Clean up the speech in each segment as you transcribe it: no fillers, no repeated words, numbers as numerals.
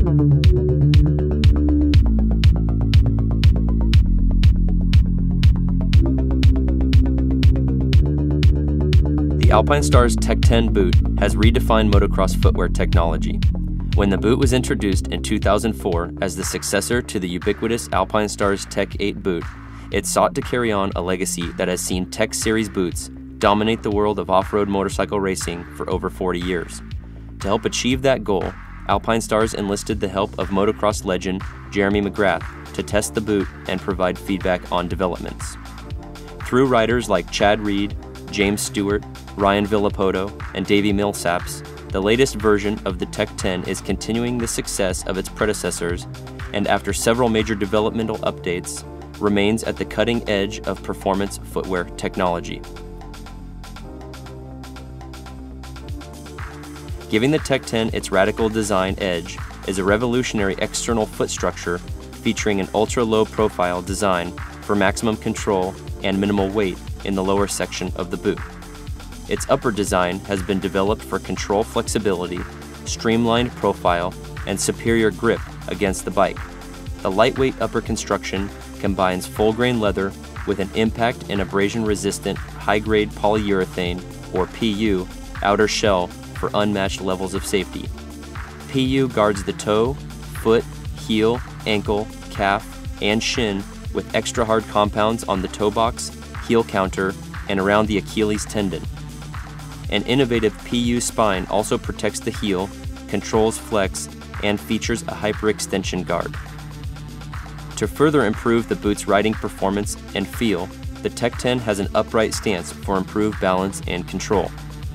The Alpinestars Tech10 boot has redefined motocross footwear technology. When the boot was introduced in 2004 as the successor to the ubiquitous Alpinestars Tech 8 boot, it sought to carry on a legacy that has seen Tech Series boots dominate the world of off-road motorcycle racing for over 40 years. To help achieve that goal, Alpinestars enlisted the help of motocross legend Jeremy McGrath to test the boot and provide feedback on developments. Through riders like Chad Reed, James Stewart, Ryan Villapoto, and Davey Millsaps, the latest version of the Tech10 is continuing the success of its predecessors, and after several major developmental updates, remains at the cutting edge of performance footwear technology. Giving the Tech10 its radical design edge is a revolutionary external foot structure featuring an ultra-low profile design for maximum control and minimal weight in the lower section of the boot. Its upper design has been developed for control flexibility, streamlined profile, and superior grip against the bike. The lightweight upper construction combines full-grain leather with an impact and abrasion-resistant high-grade polyurethane, or PU, outer shell for unmatched levels of safety. PU guards the toe, foot, heel, ankle, calf, and shin with extra hard compounds on the toe box, heel counter, and around the Achilles tendon. An innovative PU spine also protects the heel, controls flex, and features a hyperextension guard. To further improve the boot's riding performance and feel, the Tech10 has an upright stance for improved balance and control.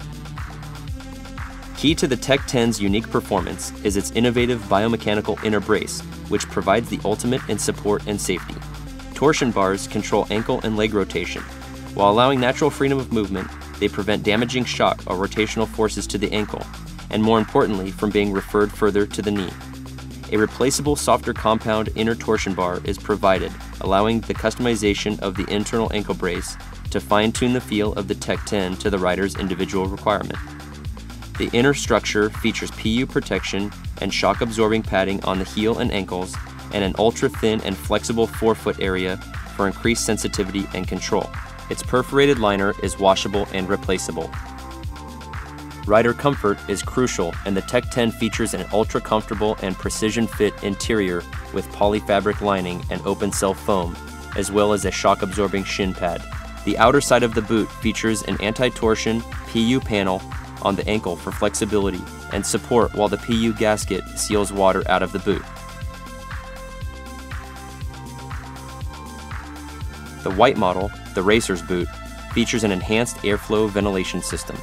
Key to the Tech10's unique performance is its innovative biomechanical inner brace, which provides the ultimate in support and safety. Torsion bars control ankle and leg rotation. While allowing natural freedom of movement, they prevent damaging shock or rotational forces to the ankle, and more importantly, from being referred further to the knee. A replaceable softer compound inner torsion bar is provided, allowing the customization of the internal ankle brace to fine-tune the feel of the Tech10 to the rider's individual requirement. The inner structure features PU protection and shock-absorbing padding on the heel and ankles, and an ultra-thin and flexible forefoot area for increased sensitivity and control. Its perforated liner is washable and replaceable. Rider comfort is crucial, and the Tech10 features an ultra-comfortable and precision-fit interior with polyfabric lining and open-cell foam, as well as a shock-absorbing shin pad. The outer side of the boot features an anti-torsion PU panel on the ankle for flexibility and support, while the PU gasket seals water out of the boot. The white model, the Racer's boot, features an enhanced airflow ventilation system.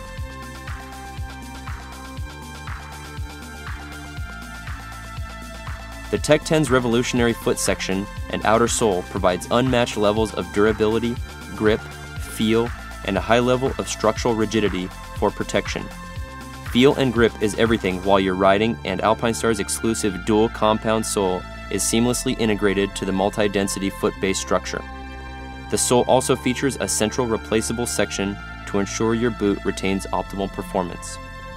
The Tech10's revolutionary foot section and outer sole provides unmatched levels of durability, grip, feel, and a high level of structural rigidity for protection. Feel and grip is everything while you're riding, and Alpinestars' exclusive dual compound sole is seamlessly integrated to the multi-density foot-based structure. The sole also features a central replaceable section to ensure your boot retains optimal performance.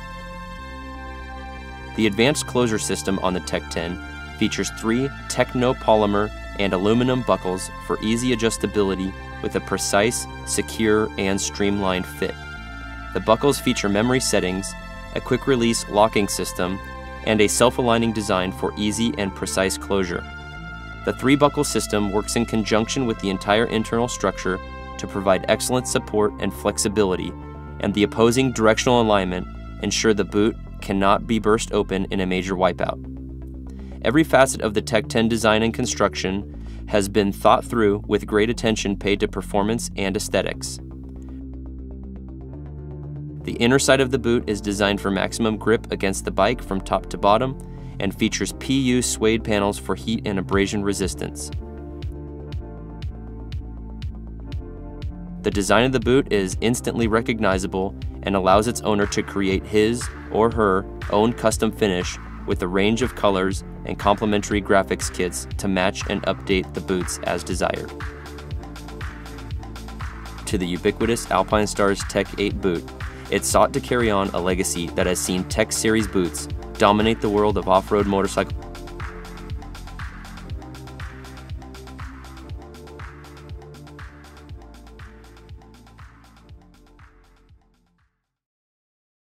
The advanced closure system on the Tech10 features 3 techno-polymer and aluminum buckles for easy adjustability with a precise, secure, and streamlined fit. The buckles feature memory settings, a quick-release locking system, and a self-aligning design for easy and precise closure. The 3-buckle system works in conjunction with the entire internal structure to provide excellent support and flexibility, and the opposing directional alignment ensure the boot cannot be burst open in a major wipeout. Every facet of the Tech10 design and construction has been thought through with great attention paid to performance and aesthetics. The inner side of the boot is designed for maximum grip against the bike from top to bottom and features PU suede panels for heat and abrasion resistance. The design of the boot is instantly recognizable and allows its owner to create his or her own custom finish with a range of colors and complementary graphics kits to match and update the boots as desired. To the ubiquitous Alpinestars Tech 8 boot, it sought to carry on a legacy that has seen Tech Series boots dominate the world of off-road motorcycle